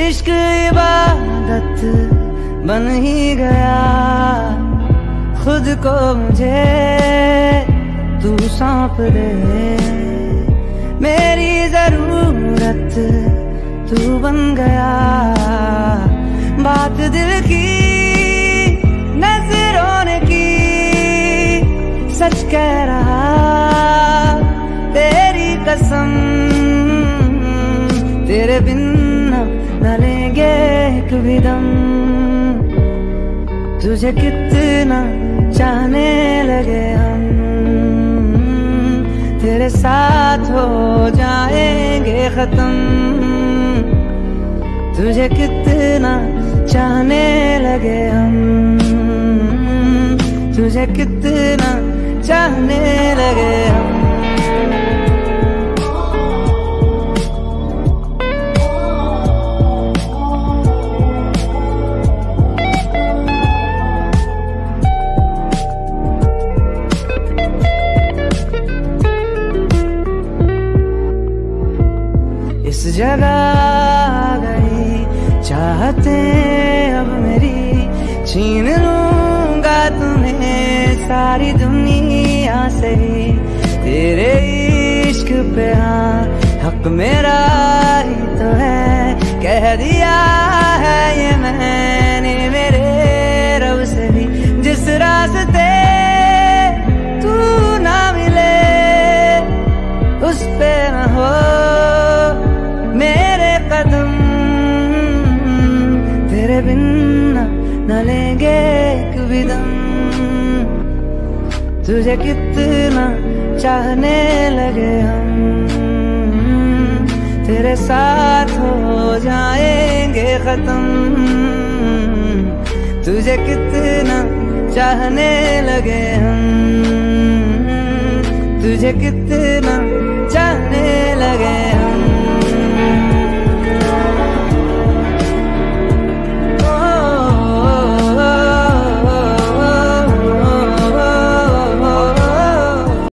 इश्क इबादत बन ही गया, खुद को मुझे तू सौंप दे। मेरी जरूरत तू बन गया, बात दिल की नजरों ने की, सच कह रहा तेरी कसम, तेरे बिन न लेंगे एक भी दम। तुझे कितना चाहने लगे हम, तेरे साथ हो जाएंगे खत्म। तुझे कितना चाहने लगे हम, तुझे कितना चाहने लगे हम। इस जगह गई चाहते अब मेरी, छीन लूंगा तुम्हें सारी दुनिया से ही। तेरे इश्क पे हाँ हक मेरा ही तो है, कह दिया है ये मैंने मेरे रब से भी। जिस रास्ते तू ना मिले उस पे न हो मेरे कदम, तेरे बिन न लेंगे एक भी दम। तुझे कितना चाहने लगे हम, तेरे साथ हो जाएंगे खत्म। तुझे कितना चाहने लगे हम, तुझे कितना चाहने लगे।